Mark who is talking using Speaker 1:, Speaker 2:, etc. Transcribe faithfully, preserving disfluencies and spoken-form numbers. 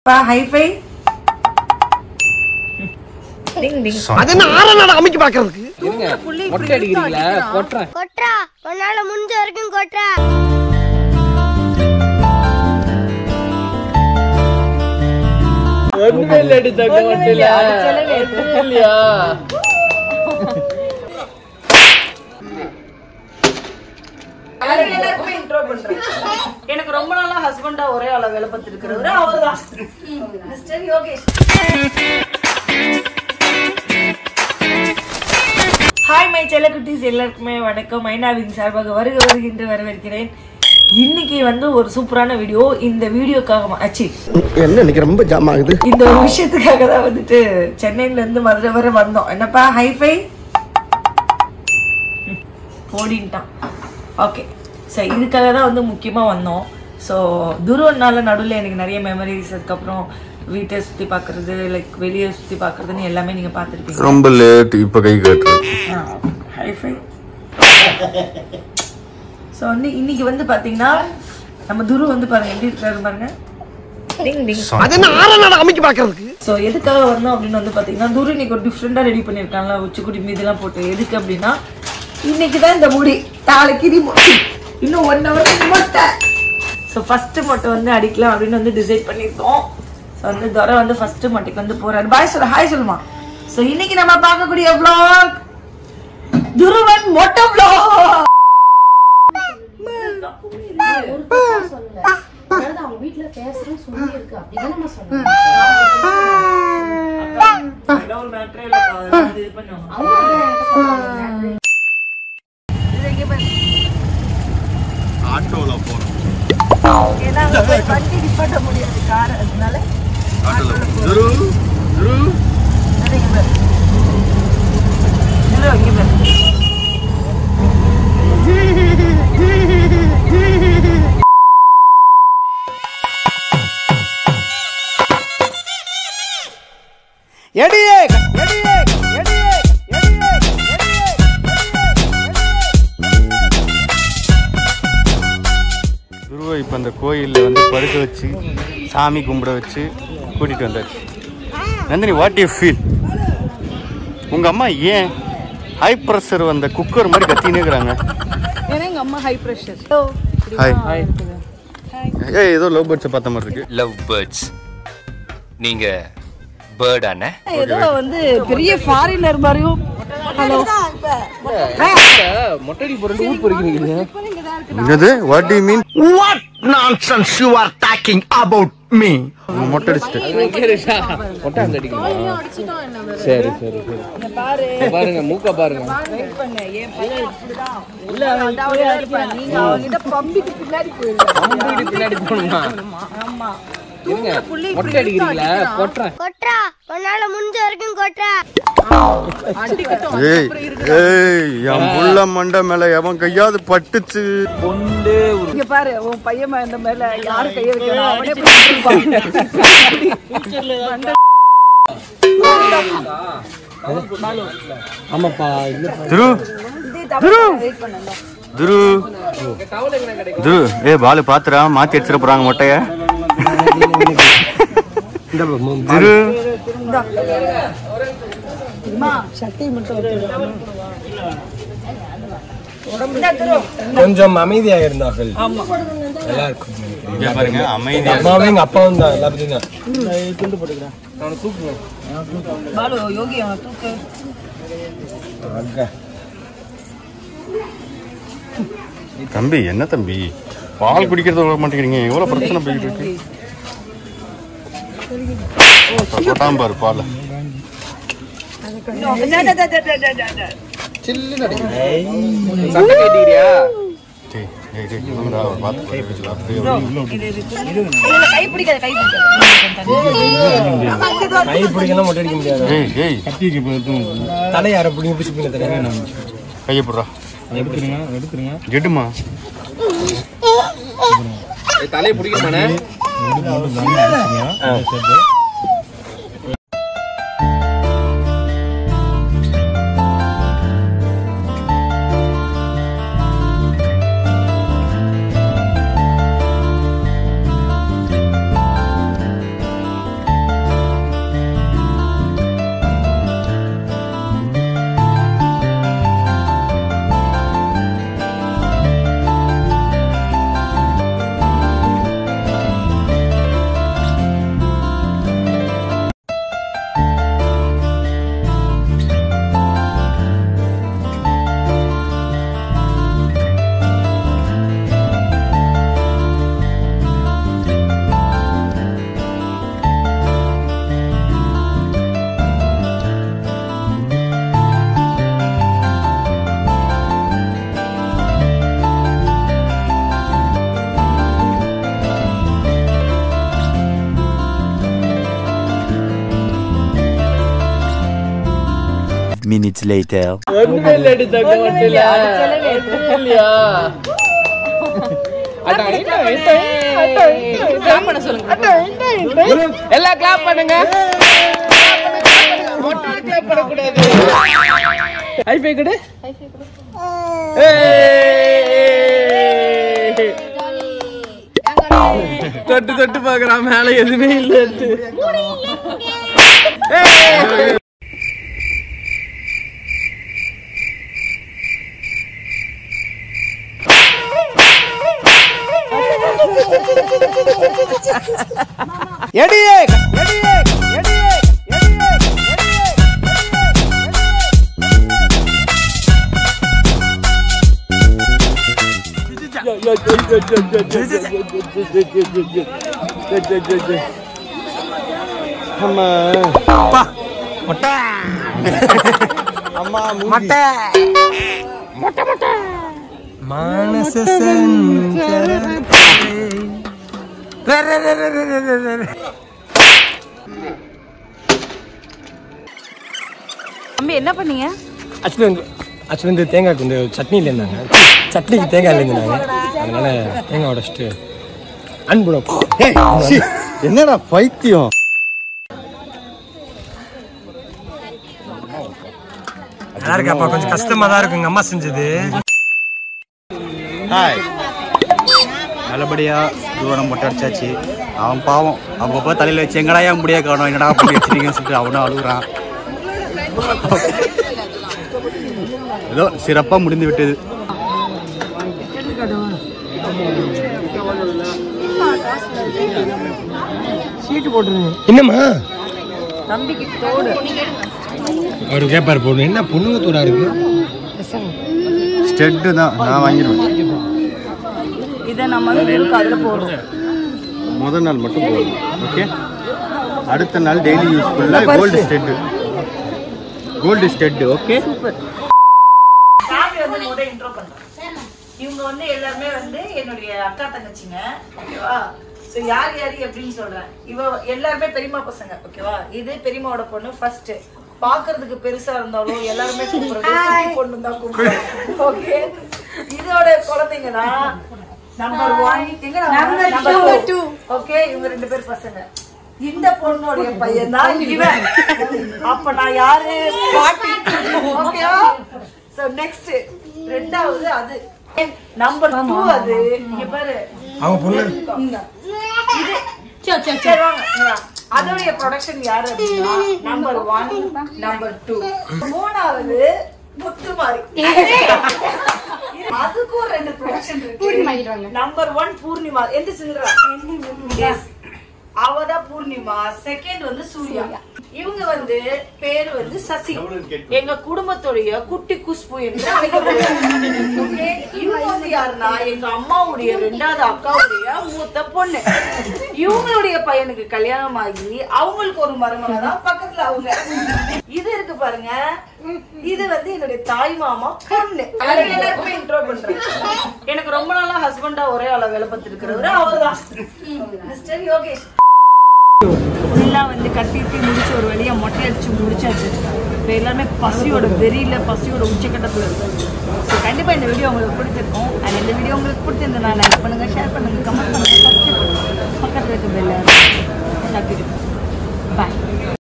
Speaker 1: பா ஹைஃபை டிங் டிங்
Speaker 2: அது என்ன ஆறனடா அமிக்கி பாக்குறதுக்கு
Speaker 3: இருங்க மொட்டை அடிக்கிறீங்களா கொட்றா
Speaker 4: கொட்றா உன்னால முடிஞ்ச வரைக்கும் கொட்றா
Speaker 3: ஒண்ணுமே இல்ல அடிச்சாங்க மொட்டை இல்ல அடிச்சல இல்லையா
Speaker 1: எனக்கு ரொம்ப நாளா ஹஸ்பண்டா ஒரே ஆள வேலை பார்த்து இருக்கிறவரு அவர்தான் மிஸ்டர் யோகேஷ். ஹாய் மை செல்லக்குட்டீஸ், எல்லாருக்குமே வணக்கம். மைனா விங்ஸ் சார்பாக வருக வருகின்ற வரவேற்கிறேன். இன்னைக்கு வந்து ஒரு சூப்பரான வீடியோ. இந்த வீடியோக்காக ஆச்சு
Speaker 2: என்ன இன்னைக்கு ரொம்ப ஜாம் ஆகுது.
Speaker 1: இந்த ஒரு விஷயத்துக்காக தான் வந்துட்டு சென்னையில இருந்து மதுரை வரை வந்தோம். என்னப்பா ஹைஃபை ஓடின்ட்டான். ஓகே, ஸோ இதுக்காக தான் வந்து முக்கியமாக வந்தோம். ஸோ துருவனால நடுவில் எனக்கு நிறைய மெமரிஸ், அதுக்கப்புறம் வீட்டை சுற்றி பார்க்குறது, லைக் வெளியே சுற்றி பார்க்குறதுன்னு எல்லாமே நீங்கள் பார்த்துருப்பீங்க.
Speaker 5: ரொம்ப லேட் இப்போ கை காட்டு.
Speaker 1: ஹைஃபை ஸோ வந்து இன்னைக்கு வந்து பார்த்தீங்கன்னா நம்ம துரு வந்து பாருங்க எப்படி இருக்காரு பாருங்க. டிங் டிங்
Speaker 2: அது என்ன ஆறனடா அமிக்கி பாக்குறதுக்கு.
Speaker 1: ஸோ எதுக்காக வந்தோம் அப்படின்னு வந்து பார்த்தீங்கன்னா, துரு இன்னைக்கு ஒரு டிஃப்ரெண்டாக ரெடி பண்ணியிருக்காங்களா, உச்சிக்குடி மீதெல்லாம் போட்டு. எதுக்கு அப்படின்னா, இன்னைக்கு தான் இந்த முடி நாளைக்கு இது இன்னும் ஒன் ஹவர் மொட்டை. ஸோ ஃபர்ஸ்ட் மொட்டை வந்து அடிக்கலாம் அப்படின்னு வந்து டிசைட் பண்ணியிருக்கோம். ஸோ வந்து துரை வந்து ஃபர்ஸ்ட் மொட்டைக்கு வந்து போறாரு. பாய் சொல்ல ஹாய் சொல்லுமா. ஸோ இன்னைக்கு நம்ம பார்க்கக்கூடிய vlog துருவன் மொட்டை vlog.
Speaker 6: வீட்டுல பேசுறேன் சொல்லி இருக்கு அப்படிதான் நம்ம சொன்னோம்.
Speaker 5: ஆட்டோல போறோம்.
Speaker 1: ஏன்னா வண்டி நிப்பாட்ட முடியாது கார், அதனால
Speaker 5: ஆட்டோல துரு துரு
Speaker 1: இங்க பாரு துரு இங்க பாரு.
Speaker 2: எடியே எடியே எடியே எடியே
Speaker 5: துருவ இப்போ அந்த கோயிலில் வந்து படுக்க வச்சு சாமி கும்பிட வச்சு கூட்டிகிட்டு வந்தாச்சு. Nandini, what you feel? உங்கள் அம்மா ஏன் ஹை ப்ரெஷர் வந்த குக்கர் மாதிரி கத்தினே இருக்கிறாங்க?
Speaker 1: ஏன்னா எங்க அம்மா ஹை பிரஷர்.
Speaker 5: Hi hi. ஏய், ஏதோ லவ் பேர்ட்ஸை பார்த்த மாதிரி இருக்கு.
Speaker 7: Love birds. நீங்க பேர்ட் அண்ணே?
Speaker 1: ஏதோ வந்து பெரிய ஃபாரினர் மாதிரியும். ஹலோ
Speaker 3: மொட்டை அடி போறது ஊர் பொறுக்கிறீங்க.
Speaker 5: என்னது? What do you mean?
Speaker 2: What nonsense you are talking about me?
Speaker 5: மொட்டை அடிச்சிட்டு
Speaker 3: மொட்டை அந்த அடிக்கிறீங்களா? சரி சரி சரி.
Speaker 1: பாரு
Speaker 3: பாருங்க மூக்க பாருங்க.
Speaker 1: வெயிட் பண்ணு. ஏன் பையன் இப்படிதான் இல்ல அதாவது அடிப்பான். நீங்க அவங்கிட்ட பம்பிக்கு பின்னாடி போயிடுங்க.
Speaker 3: பம்பிக்கு பின்னாடி போணுமா?
Speaker 1: ஆமா.
Speaker 3: இருங்க மொட்டை அடிக்கிறீங்களா கொட்றா
Speaker 4: கொட்றா உன்னால முடிஞ்ச வரைக்கும் கொட்றா
Speaker 5: ஏய் ஏய், என் புள்ள மண்டை மேல எவன் கையாவது பட்டுச்சு.
Speaker 3: கொண்டே
Speaker 1: இங்க பாரு, உன் பையன் இந்த மேல யாரு கைய வைக்கணும் அவனே பிடிச்சிருப்பான்.
Speaker 3: ஆமாப்பா
Speaker 5: துரு துரு துரு துரு ஏ பாலு பாத்துறா, மாத்தி அடிச்சிட போறாங்க மொட்டைய. துரு
Speaker 8: கொஞ்சம் அமைதியா இருந்தார்கள்.
Speaker 5: பாருங்க அமைதியா.
Speaker 8: அம்மாவே எங்க அப்பாவும் தான் எல்லாத்தையும் தான்.
Speaker 1: பாலு யோகி அவன் தூக்கு.
Speaker 5: தம்பி என்ன தம்பி, பால் குடிக்கிறது வர மாட்டேங்கிறீங்க, எவ்வளவு பிரச்சனை போயிட்டு இருக்கு. கொட்டாம பாரு பால்.
Speaker 3: சில்லுன்னு அடிக்கிறீங்க. சட்டை கட்டிக்கிறியா?
Speaker 1: கை பிடிக்காத கை
Speaker 8: கை பிடிக்கலாம் மொட்டை அடிக்க முடியாது. தலை யாரை பிடிங்க பிடிச்சி தலை
Speaker 5: கையை போடுறா.
Speaker 8: எடுத்துருங்க எடுத்துருங்க
Speaker 5: ஜெட்டுமா
Speaker 3: தலையை பிடிக்கமானே.
Speaker 2: minutes later.
Speaker 3: ஒண்ணுமே இல்லடி தங்க வண்டில ஒண்ணுமே இல்லையா அட கிளாப் பண்ண சொல்லுங்க எல்லாம் கிளாப் பண்ணுங்க மொட்டை கிளாப் பண்ண கூடாது ஹை ஃபை கொடு ஹை ஃபை கொடு தொட்டு தொட்டு பாக்குறான் மேல எதுவுமே இல்ல எடியே எடியே எடியே
Speaker 5: அம்மா
Speaker 8: அப்பா மொட்டை
Speaker 5: அம்மா
Speaker 8: மொட்டை மொட்டை மொட்டை மானச சஞ்சரத்தை
Speaker 1: தம்பி என்ன பண்ணீங்க?
Speaker 8: ஆக்சுவலி வந்து ஆக்சுவலி வந்து தேங்காய்க்கு வந்து சட்னியில் இருந்தாங்க சட்னிக்கு தேங்காய் இருந்தாங்க அதனால தேங்காய் உடச்சிட்டு அன்புடம்
Speaker 5: என்னடா பைத்தியம்
Speaker 8: நல்லா இருக்கு அப்பா கொஞ்சம் கஷ்டமா தான் இருக்கு எங்க அம்மா செஞ்சது
Speaker 5: ஹாய் நல்லபடியா துருவனம் மொட்டை அடிச்சாச்சு அவன் பாவம் அப்பப்போ தலையில் வச்சு எங்கடா ஏன் முடிய காணும் என்னடா அப்படி வச்சிருக்கீங்கன்னு சொல்லிட்டு அவனும் அழுகுறான் ஏதோ சிறப்பாக முடிந்து விட்டது
Speaker 8: சீட்டு போட்டுருங்க என்னம்மா
Speaker 1: தம்பிக்கு தோடு
Speaker 8: அவரு கேப்பாரு போடணும் என்ன பொண்ணுங்க தோடா இருக்கு
Speaker 5: ஸ்டெட்டு தான் நான் வாங்கிடுவேன்
Speaker 1: இதை நம்ம அதில் போடுவோம்
Speaker 5: முதல் நாள் மட்டும் போதும் ஓகே அடுத்த நாள் டெய்லி யூஸ்ஃபுல்லாக gold stud gold stud okay
Speaker 1: super family வந்து மொத இன்ட்ரோ பண்றேன் இவங்க வந்து எல்லாரும் வந்து என்னுடைய அக்கா தங்கச்சிங்க ஓகேவா சோ யார் யார் எப்படின்னு சொல்றேன் இவ எல்லாரும் பெரியம்மா பசங்க ஓகேவா இது பெரியம்மாவோட பொண்ணு ஃபர்ஸ்ட் பாக்குறதுக்கு பெருசா இருந்தாலும் எல்லாரும் கூப்பிடுறது குட்டி பொண்ணு தான் கூப்பிடுறாங்க ஓகே இதோட குழந்தைங்க தான் நம்பர் ஒன் எங்க நம்பர் டூ ஓகே இவங்க ரெண்டு பேர் பசங்க இந்த பொண்ணுடைய பையன் தான் இவன் அப்ப நான் யாரு பாட்டி ஓகேவா சோ நெக்ஸ்ட் ரெண்டாவது அது நம்பர் டூ அது இங்க பாரு
Speaker 8: அவங்க பொண்ணு
Speaker 1: இது சரி சரி சரி வாங்க அதோடைய ப்ரொடக்ஷன் யாரு அப்படின்னா நம்பர் ஒன் நம்பர் டூ மூணாவது முத்துமாரி அதுக்கும் ரெண்டு ப்ரொடக்ஷன் இருக்கு நம்பர் ஒன் பூர்ணிமா எந்த சிங்கரா அவதான் பூர்ணிமா செகண்ட் வந்து சூர்யா இவங்க வந்து பேரு வந்து சசி எங்க குடும்பத்துடைய குட்டி குஷ்பு என்று அழைக்கப்படுறாங்க இவங்க வந்து யாருன்னா எங்க அம்மாவுடைய ரெண்டாவது அக்காவுடைய மூத்த பொண்ணு இவங்களுடைய பையனுக்கு கல்யாணம் ஆகி அவங்களுக்கு ஒரு மருமக தான் பக்கத்துல அவங்க இது இருக்கு பாருங்க இது வந்து என்னுடைய தாய் மாமா பொண்ணு எல்லாருக்குமே இன்ட்ரோ பண்றேன் எனக்கு ரொம்ப நாளா ஹஸ்பண்டா ஒரே ஆள வேலை பார்த்து இருக்கிறவரு அவர்தான் மிஸ்டர் யோகேஷ் ஃபுல்லா வந்து கட்டிட்டு முடிச்சு ஒரு வழியா மொட்டை அடிச்சு முடிச்சாச்சு இப்போ எல்லாருமே பசியோட வெறியில பசியோட உச்சக்கட்டத்தில் இருக்கு ஸோ கண்டிப்பா இந்த வீடியோ உங்களுக்கு பிடிச்சிருக்கும் அண்ட் இந்த வீடியோ உங்களுக்கு பிடிச்சிருந்தா லைக் பண்ணுங்க ஷேர் பண்ணுங்க கமெண்ட் பண்ணுங்க சப்ஸ்கிரைப் பண்ணுங்க பக்கத்தில் இருக்க பெல் தட்டிடுங்க பாய்